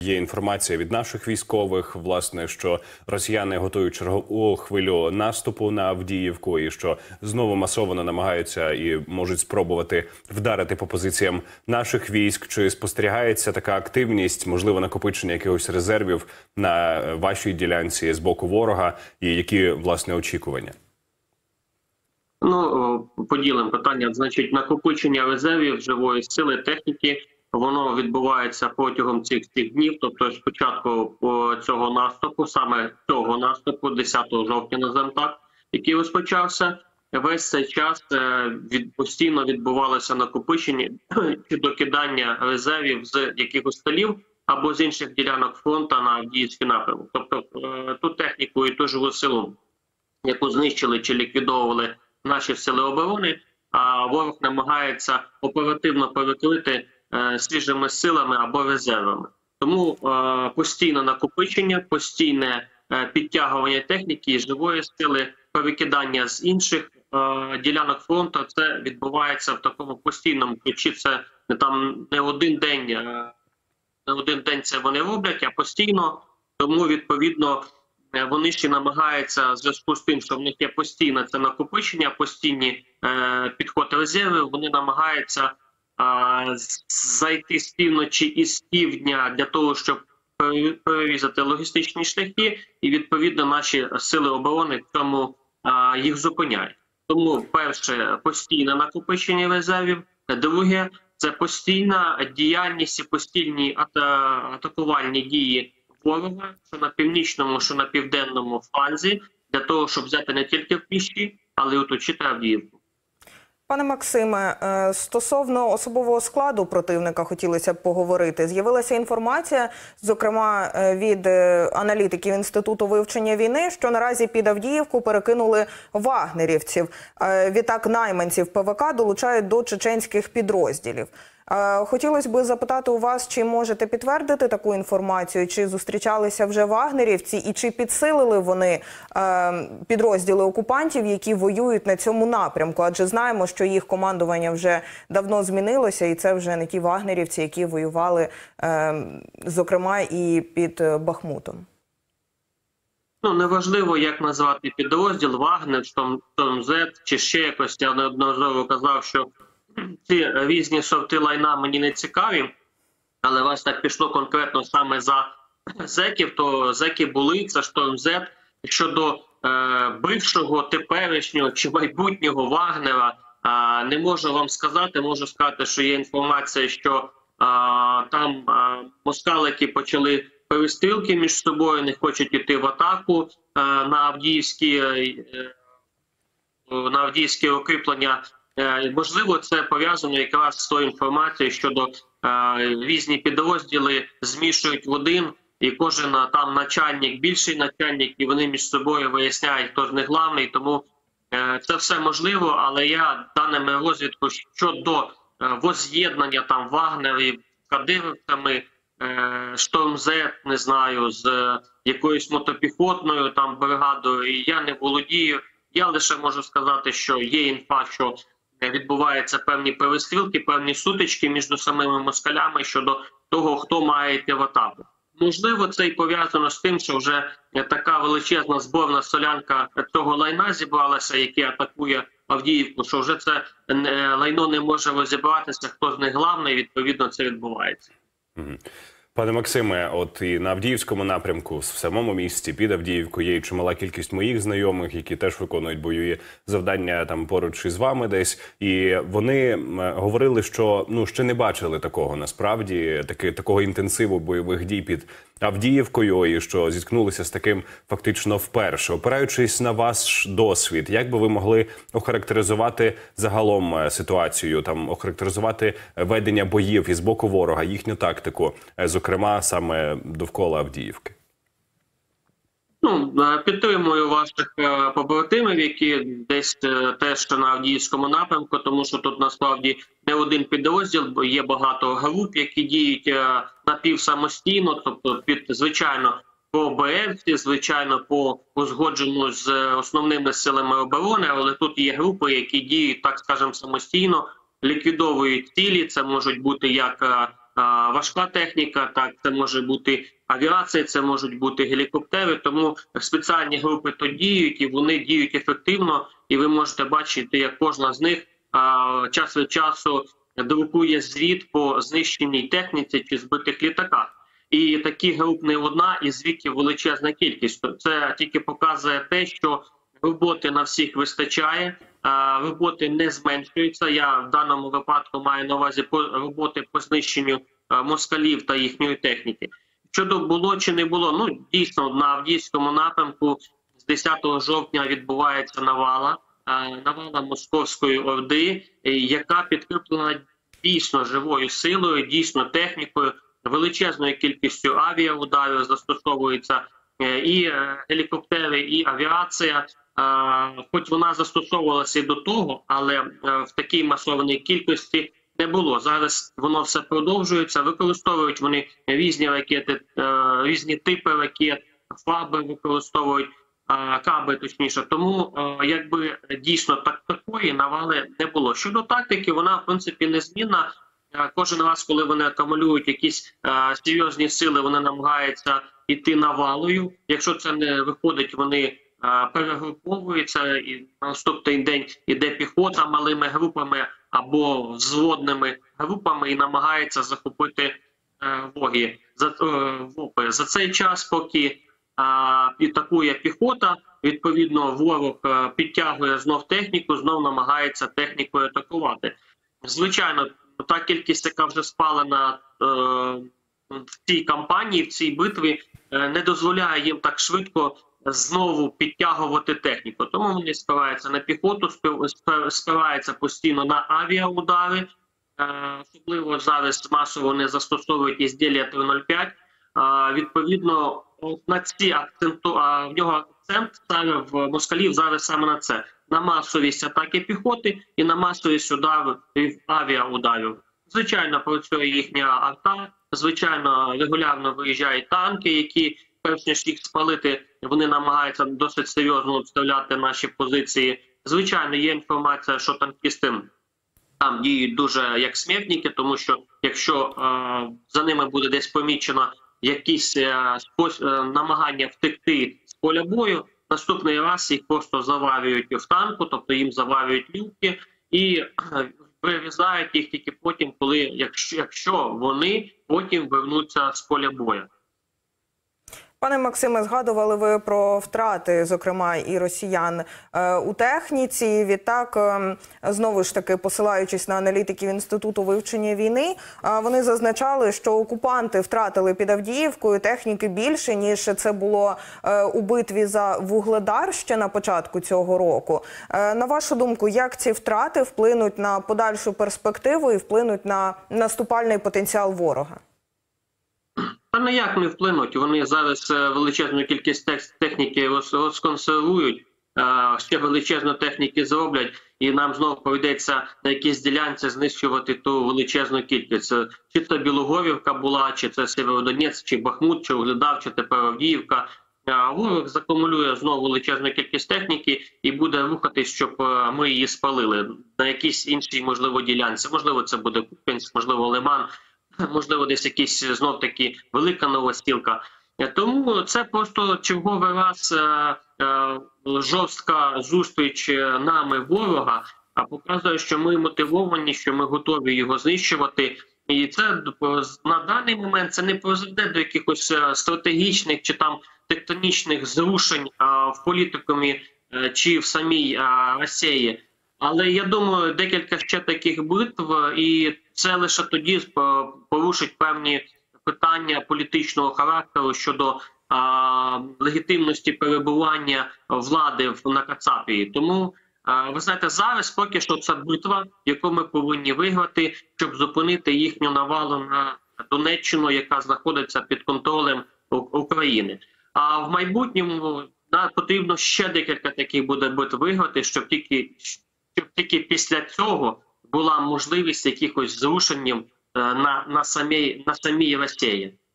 є інформація від наших військових, власне, що росіяни готують чергову хвилю наступу на Авдіївку і що знову масово намагаються і можуть спробувати вдарити по позиціям наших військ. Чи спостерігається така активність, можливо, накопичення якихось резервів на вашій ділянці з боку ворога, і які, власне, очікування? Ну, поділимо питання. Значить, накопичення резервів живої сили, техніки, воно відбувається протягом цих днів, тобто спочатку цього наступу, саме цього наступу, 10 жовтня, називаємо так, який розпочався. Весь цей час постійно відбувалося накопичення чи докидання резервів з якихось столів або з інших ділянок фронту на Авдіївський напрямок. Тобто ту техніку і ту живу силу, яку знищили чи ліквідовували наші сили оборони, а ворог намагається оперативно перекрити свіжими силами або резервами. Тому постійне накопичення, постійне підтягування техніки і живої сили, перекидання з інших ділянок фронту, це відбувається в такому постійному ключі. Це не один день це вони роблять, а постійно. Тому, відповідно, вони ще намагаються, в зв'язку з тим, що в них є постійне це накопичення, постійні підход резервів, вони намагаються зайти з півночі і з півдня для того, щоб перерізати логістичні шляхи, і, відповідно, наші сили оборони в цьому їх зупиняють. Тому, перше, постійне накопичення резервів, друге, це постійна діяльність і постійні атакувальні дії ворога, що на північному, що на південному фланзі, для того, щоб взяти не тільки в Кліщі, але й оточити Авдіївку. Пане Максиме, стосовно особового складу противника хотілося б поговорити. З'явилася інформація, зокрема від аналітиків Інституту вивчення війни, що наразі під Авдіївку перекинули вагнерівців. Відтак найманців ПВК долучають до чеченських підрозділів. Хотілося б запитати у вас, чи можете підтвердити таку інформацію, чи зустрічалися вже вагнерівці і чи підсилили вони підрозділи окупантів, які воюють на цьому напрямку? Адже знаємо, що їх командування вже давно змінилося, і це вже не ті вагнерівці, які воювали, зокрема, і під Бахмутом. Ну, неважливо, як назвати підрозділ, Вагнер, Штормзет, чи ще якось. Я неодноразово казав, що ці різні сорти лайна мені не цікаві, але вас так пішло конкретно саме за зеків, то зеки були, це Штормзет. Щодо бившого, теперішнього чи майбутнього Вагнера, не можу вам сказати. Можу сказати, що є інформація, що там москалики почали перестрілки між собою, не хочуть йти в атаку на авдіївські укріплення. Можливо, це пов'язано якраз з тою інформацією, щодо різні підрозділи змішують в один, і кожен там начальник, більший начальник, і вони між собою виясняють, хто з них главний. Тому це все можливо, але я даними розвідку щодо воз'єднання там вагнерів, кадировцями, Штормзет, не знаю, з якоюсь мотопіхотною там бригадою, я не володію. Я лише можу сказати, що є інфа, що відбуваються певні перестрілки, певні сутички між самими москалями щодо того, хто має йти в атаку. Можливо, це і пов'язано з тим, що вже така величезна зборна солянка цього лайна зібралася, яке атакує Авдіївку, що вже це лайно не може розібратися, хто з них главний, і відповідно це відбувається. Пане Максиме, от і на Авдіївському напрямку, в самому місті, під Авдіївкою, є чимала кількість моїх знайомих, які теж виконують бойові завдання там поруч із вами десь. І вони говорили, що ще не бачили такого насправді, такого інтенсиву бойових дій під Авдіївкою, і що зіткнулися з таким фактично вперше. Опираючись на ваш досвід, як би ви могли охарактеризувати загалом ситуацію, охарактеризувати ведення боїв із боку ворога, їхню тактику, зокрема саме довкола Авдіївки? Підтримую ваших побратимів, які десь теж на Авдіївському напрямку, тому що тут насправді не один підрозділ, є багато груп, які діють напівсамостійно, тобто звичайно по ОБФ, звичайно по узгодженню з основними силами оборони, але тут є групи, які діють, так скажемо, самостійно, ліквідовують цілі, це можуть бути як важка техніка, так, це може бути авіація, це можуть бути гелікоптери, тому спеціальні групи тут діють, і вони діють ефективно, і ви можете бачити, як кожна з них час від часу друкує звіт по знищеній техніці чи збитих літаках. І таких груп не одна, і звітів величезна кількість. Це тільки показує те, що роботи на всіх вистачає, роботи не зменшуються. Я в даному випадку маю на увазі роботи по знищенню москалів та їхньої техніки. Щодо було чи не було, ну дійсно на Авдіївському напрямку з 10 жовтня відбувається навала Московської Орди, яка підкріплена дійсно живою силою, дійсно технікою, величезною кількістю авіаударів застосовується і гелікоптери, і авіація. Хоч вона застосовувалася і до того, але в такій масованій кількості не було. Зараз воно все продовжується. Використовують вони різні ракети, різні типи ракет, ФАБи використовують, каби точніше. Тому якби дійсно такої навали не було. Щодо тактики, вона в принципі незмінна. Кожен раз, коли вони акумулюють якісь серйозні сили, вони намагаються йти навалою. Якщо це не виходить, вони перегруповуються, і на наступний день іде піхота малими групами або взводними групами і намагається захопити воги. За цей час, поки атакує піхота, відповідно ворог підтягує знов техніку, знов намагається технікою атакувати. Звичайно, та кількість, яка вже спалена в цій кампанії, в цій битві, не дозволяє їм так швидко знову підтягувати техніку. Тому вони спираються на піхоту, спираються постійно на авіаудари. Особливо зараз масово вони застосовують ізділля 305. Відповідно, на ці в нього акцент в москалів зараз саме на це. На масовість атаки піхоти і на масовість ударів авіаударів. Звичайно, працює їхня арта, звичайно, регулярно виїжджають танки, які, перш ніж їх спалити, вони намагаються досить серйозно обстріляти наші позиції. Звичайно, є інформація, що танкісти там діють дуже як смертники, тому що якщо за ними буде десь помічено якісь намагання втекти з поля бою, наступний раз їх просто заварюють в танку, тобто їм заварюють люки і вирізають їх тільки потім, якщо вони потім вернуться з поля бою. Пане Максиме, згадували ви про втрати, зокрема, і росіян у техніці. Відтак, знову ж таки, посилаючись на аналітиків Інституту вивчення війни, вони зазначали, що окупанти втратили під Авдіївкою техніки більше, ніж це було у битві за Вугледар ще на початку цього року. На вашу думку, як ці втрати вплинуть на подальшу перспективу і вплинуть на наступальний потенціал ворога? Та ніяк не вплинуть. Вони зараз величезну кількість техніки розконсервують, ще величезну техніки зроблять, і нам знову прийдеться на якійсь ділянці знищувати ту величезну кількість. Чи це Білогорівка була, чи це Сєвєродонецьк, чи Бахмут, чи Угледар, чи тепер Авдіївка. Ворог закумулює знову величезну кількість техніки і буде рухатись, щоб ми її спалили на якійсь іншій, можливо, ділянці. Можливо, це буде Куп'янськ, можливо, Лиман. Можливо, десь якісь знов-таки велика Новосілка. Тому це просто черговий раз жорстка зустріч нами ворога, а показує, що ми мотивовані, що ми готові його знищувати. І це на даний момент це не призведе до якихось стратегічних чи там тектонічних зрушень в політикумі чи в самій Росії. Але я думаю, декілька ще таких битв, і це лише тоді порушить певні питання політичного характеру щодо легітимності перебування влади на Кацапії. Тому, ви знаєте, зараз поки що це битва, яку ми повинні виграти, щоб зупинити їхню навалу на Донеччину, яка знаходиться під контролем України. А в майбутньому потрібно ще декілька таких буде битв виграти, щоб тільки після цього була можливість якихось зрушень на самій Росії.